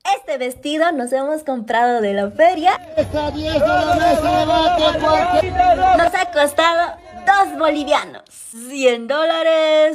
Este vestido nos hemos comprado de la feria. Nos ha costado 2 bolivianos. $100,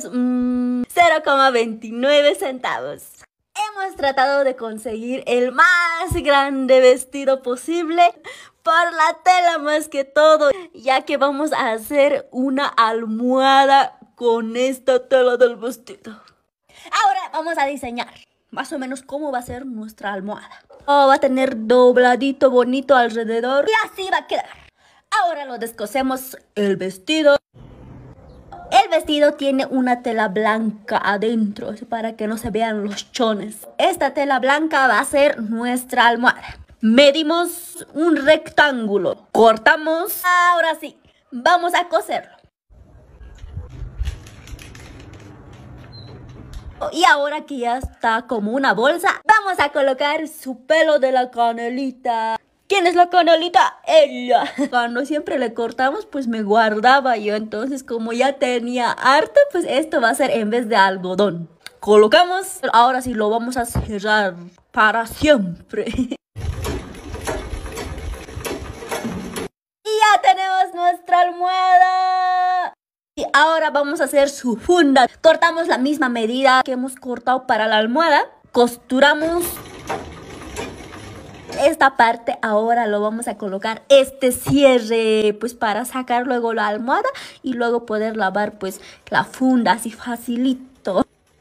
0,29 centavos. Hemos tratado de conseguir el más grande vestido posible por la tela más que todo, ya que vamos a hacer una almohada con esta tela del vestido. Ahora vamos a diseñar más o menos cómo va a ser nuestra almohada. Va a tener dobladito bonito alrededor y así va a quedar. Ahora lo descosemos el vestido. El vestido tiene una tela blanca adentro para que no se vean los chones. Esta tela blanca va a ser nuestra almohada. Medimos un rectángulo, cortamos. Ahora sí, vamos a coserlo. Y ahora que ya está como una bolsa, vamos a colocar su pelo de la canelita. ¿Quién es la canelita? Ella. Cuando siempre le cortamos, pues me guardaba yo. Entonces, como ya tenía harto, pues esto va a ser en vez de algodón. Colocamos. Ahora sí lo vamos a cerrar para siempre. Y ya tenemos nuestra almohada. Y ahora vamos a hacer su funda. Cortamos la misma medida que hemos cortado para la almohada. Costuramos esta parte. Ahora lo vamos a colocar este cierre, pues para sacar luego la almohada y luego poder lavar pues la funda así facilito.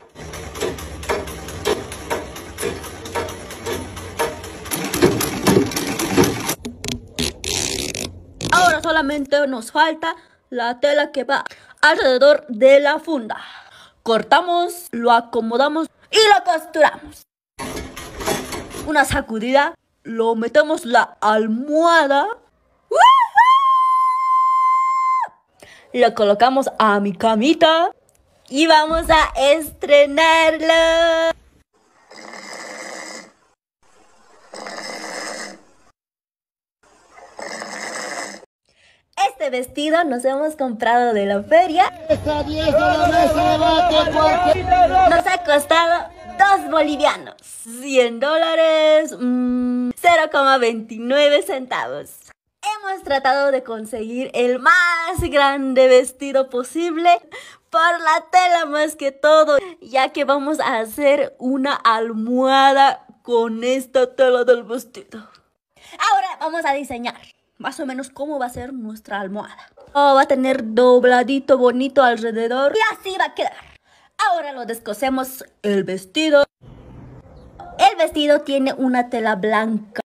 Ahora solamente nos falta la tela que va alrededor de la funda. Cortamos, lo acomodamos y lo costuramos. Una sacudida, lo metemos la almohada. Lo colocamos a mi camita y vamos a estrenarlo. Este vestido nos hemos comprado de la feria. Nos ha costado 2 bolivianos. $100, 0,29 centavos. Hemos tratado de conseguir el más grande vestido posible por la tela más que todo, ya que vamos a hacer una almohada con esta tela del vestido. Ahora vamos a diseñar más o menos cómo va a ser nuestra almohada. Va a tener dobladito bonito alrededor y así va a quedar. Ahora lo descosemos el vestido. El vestido tiene una tela blanca